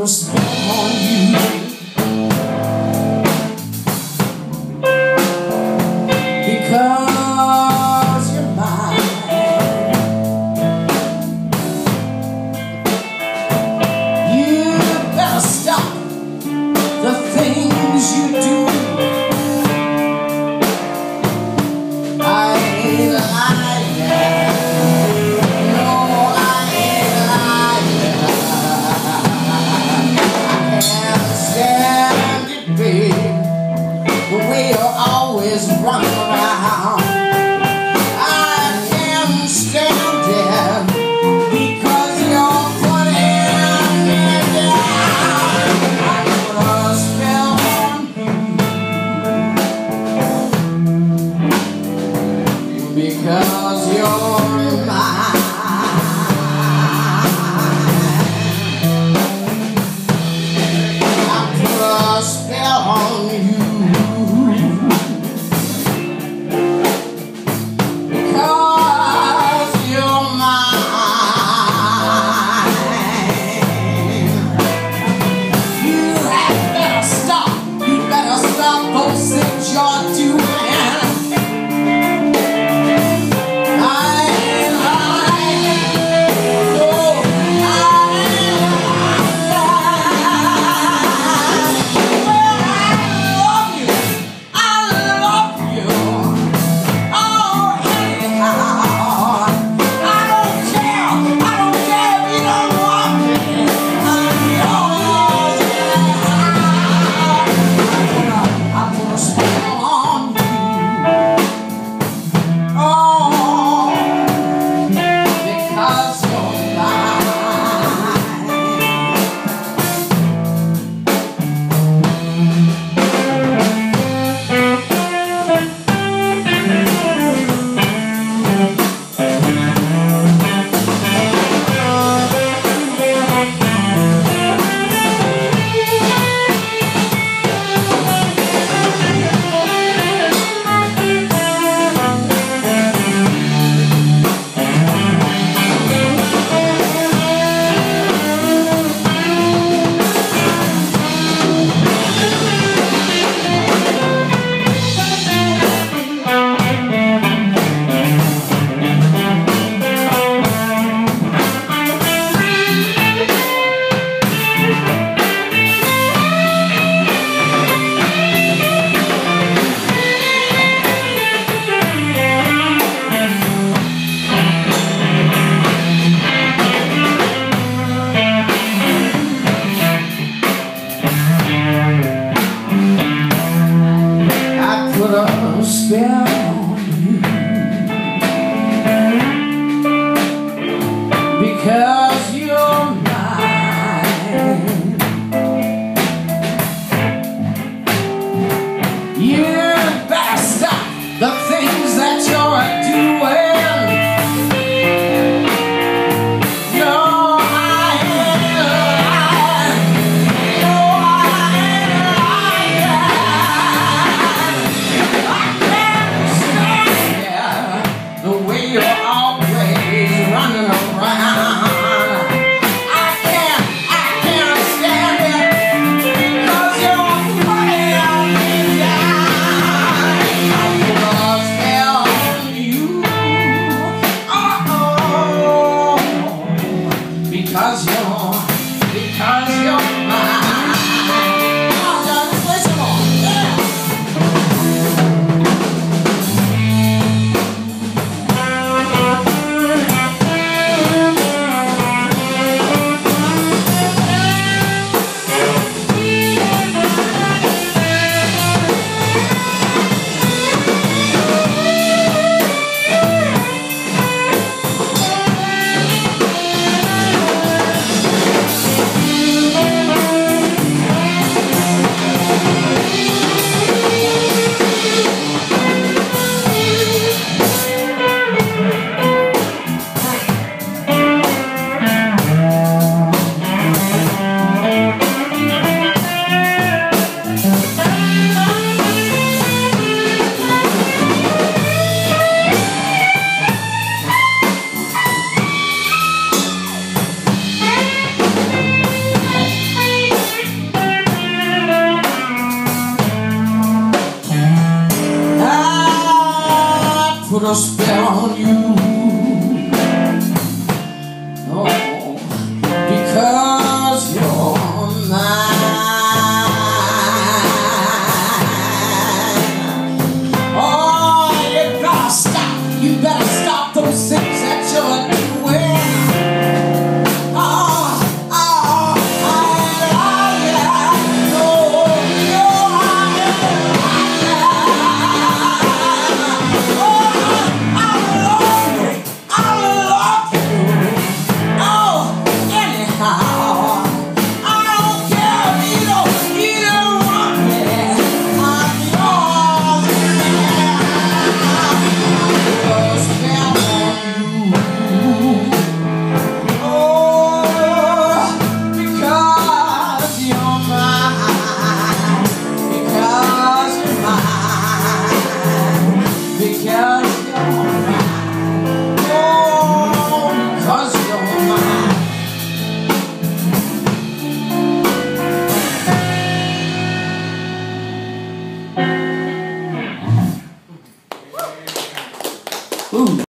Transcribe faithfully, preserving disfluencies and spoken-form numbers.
put a spell on you. Because you're mine. You better stop the things you do. I ain't lying. No, I ain't lying. I can't stand it, babe, the way you always run around. I can't stand it because you're putting me down. I put a spell on you because you're mine. I put a spell on you. You're doing. I ain't lying. put a spell on you. Oh, because you're mine. Oh, you gotta stop. You better